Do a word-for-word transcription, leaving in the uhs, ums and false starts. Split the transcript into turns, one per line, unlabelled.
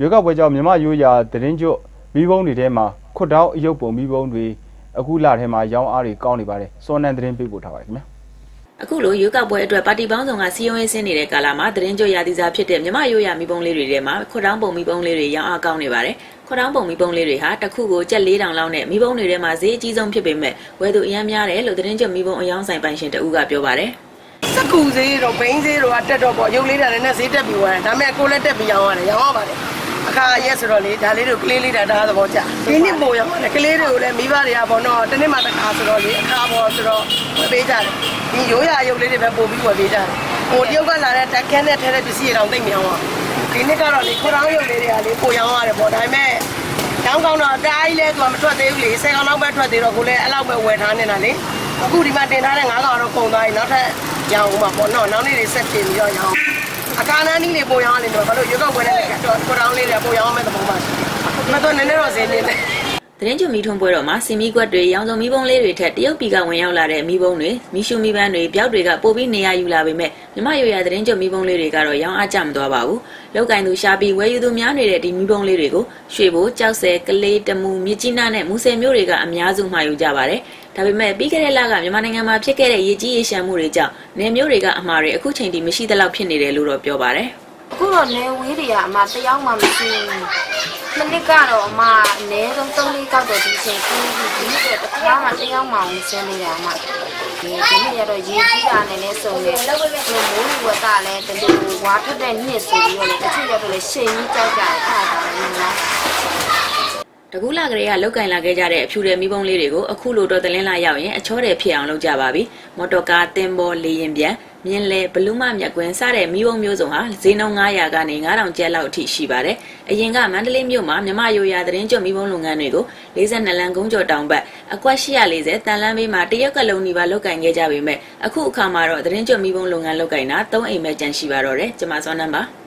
ရွေးကောက်ပွဲကြောင့်မြန်မာရိုးရာသတင်းကျွတ်မီးပုံးတွေထဲမှာခွတ်တောင်းအယုတ်ပုံမီးပုံးတွေအခုလထဲမှာရောင်းအားတွေကောင်းနေပါတယ်စောနန်းသတင်းပေးပို့ထားပါတယ်ခင်ဗျာ
အခုလိုရွေးကောက်ပွဲအတွက်ပါတီပေါင်းစုံကစီယုံရေးဆင်းနေတဲ့ကာလမှာသတင်းကြွရာသီစားဖြစ်တဲ့မြမရိုးရာမီးပုံးလေးတွေထဲမှာခွတ်တောင်းပုံမီးပုံးလေးတွေရောင်းအားကောင်းနေပါတယ်ခွတ်တောင်းပုံမီးပုံးလေးတွေဟာတစ်ခုကိုကျပ်လေးတောင်လောက်နဲ့မီးပုံးတွေထဲမှာဈေးအကြီးဆုံးဖြစ်ပေမဲ့ဝယ်သူအများများတယ်လို့သတင်းကြွမီးပုံးအယောင်းဆိုင်ပိုင်ရှင်တဦးကပြောပါတယ်
စကူဈေးတော့ဘိန်းဈေးတော့တက်တော့ပေါ့ရုပ်လေးတာလည်းနဲ့ဈေးတက်ပြီးသွားတယ်ဒါပေမဲ့ကိုလည်းတက်ပြီးရောင်းရတယ်ရောင်းရပါတယ်အခါရက်ဆိုတော့လေဒါလေးတို့ကလေးလေးတာဒါသဘောကျဒီနှစ်ပို့ရောင်းတယ်ကလေးတွေကိုလည်းမိဘတွေကပေါ့နော်တနေ့မှတစ်ခါဆိုတော့လေအခါပေါ်ဆိုတော့ဝယ်ပေးကြတယ်ဒီရိုးရာရုပ်လေးတွေပဲပို့ပြီးဝယ်ပေးကြတယ်ဟိုတယောက်ကလာတဲ့တက်ခန်းနဲ့ထဲတဲ့ပစ္စည်းတွေတော့သိမ့်မြောင်းအောင်ဒီနှစ်ကတော့လေခွန်အောင်ရုပ်လေးတွေကလေပို့ရောင်းရတယ်ပေါ့ဒါပေမဲ့ရောင်းကောင်းတော့တားကြီးလဲသူကမထွက်သေးဘူးလေဆယ်ကောင်လောက်ပဲထွက်သေးတော့ကိုလည်းအဲ့လောက်ပဲဝယ်ထားနေတာလေအခုဒီမှာတင်ထားတဲ့ငါးကောင်တော့ကုန်သွားပြီနောက်ထပ်ရောင်းဦးမှာပေါ့နော်နောက်နေ့တွေဆက်ပြင်ပြီးတော့ရောင်းအကားနားနည်းလေးပို့ရောင်းရတယ်ဘာလို့ရွေးကောက်ပွဲနဲ့တော့ခွန်အောင်လေးတွေပို့ရောင်းမဲ့သဘောပါမတော့နည်းနည်းတော့ဈေးနေတယ်
သတင်းကြွမီးထုံပွဲတော်မှာစီမီကွက်တွေရောင်စုံမီးပုံးလေးတွေထက်တရုတ်ပြည်ကဝင်ရောက်လာတဲ့မီးပုံးတွေမီးရှူမီးပန်းတွေပျောက်တွေကပိုပြီးနေရယူလာပေမဲ့မြမရိုးရာသတင်းကြွမီးပုံးလေးတွေကတော့ရောင်းအားကျမသွားပါဘူးလောက်ကင်သူရှာပြီးဝယ်ယူသူများနေတဲ့ဒီမီးပုံးလေးတွေကိုရွှေဘိုကြောက်ဆယ်ကလေးတမူမြစ်ကြီးနားနဲ့မူဆယ်မြို့တွေကအများစုမှာယူကြပါတယ်ဒါပေမဲ့ပြီးခဲ့တဲ့လကမြန်မာနိုင်ငံမှာဖြစ်ခဲ့တဲ့ရေကြီးရေရှမ်းမှုတွေကြောင့်နေမျိုးတွေကအမှားတွေအခုချိန်ထိမရှိသလောက်ဖြစ်နေတယ်လို့တော့ပြောပါတယ်
အခုတော့နေဝေးတွေကအမှားတယောက်မှမရှိဘူးမနစ်ကတော့အမအနည်းဆုံးသုံးလေးကောက်တော့ဒီချိန်ပြီးပြီးဒီတော့တရားမှတယောက်မှဝင်စင်းနေတာအမဒီဒီနေ့ရတော့ရေကြီးတာနဲ့လည်းစုံနေမိုးလေဝသလည်းတလူဝါထက်တဲ့နှစ်ဆိုပြီးတော့လေတချို့ရတော့လေရှိန်ကြီးကြောက်ကြတယ်အဲ့ဒါလည်းနော်
တကူလာကလေးကလောက်ကင်လာခဲ့ကြတဲ့အဖြူတဲ့မီးပုံးလေးတွေကိုအခုလိုတော့တလင်းလာရောက်ရင်အချောတယ်ဖြစ်အောင်လုပ်ကြပါပြီမော်တော်ကားသင်္ဘောလေရင်ပြန်မြင်းလဲဘလူးမမြက်ကွင်းစတဲ့မီးပုံးမျိုးစုံဟာဈေးနှုန်းငါးရာကနေငါးထောင်ကျပ်လောက်အထိရှိပါတယ်အရင်ကမန္တလေးမြို့မှာမြမရိုးရာသတင်းကြွမီးပုံးလုပ်ငန်းတွေကိုလေးဆယ်နှစ်လမ်းကုန်းကျော်တောင်ဘက်အကွက်၈၄၀တန်လန်းဘေးမှာတရက်ကလုံးနီပါလောက်ကင်ခဲ့ကြပေမဲ့အခုအခါမှာတော့သတင်းကြွမီးပုံးလုပ်ငန်းလုပ်ကင်တာသုံးအိမ်ပဲကျန်ရှိပါတော့တယ်ကျွန်မစောနန်းပါ